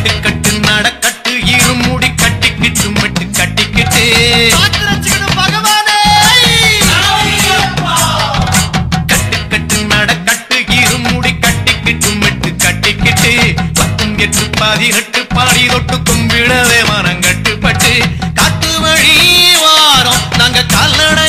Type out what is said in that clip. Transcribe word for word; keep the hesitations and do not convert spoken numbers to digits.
கட்டு கட்டு நடக்கட்டு இருமுடி கட்டிக்கிட்டு மட்டு கட்டிக்கிட்டு பகவானே கட்டு கட்டு நடக்கட்டு இருமுடி கட்டிக்கிட்டு மட்டு கட்டிக்கிட்டு பத்தும் எட்டு பதினெட்டு பாடி தொட்டு கும்பிடவே மனம் கட்டுப்பட்டு காட்டு வழி வாரம் நாங்க கால்நட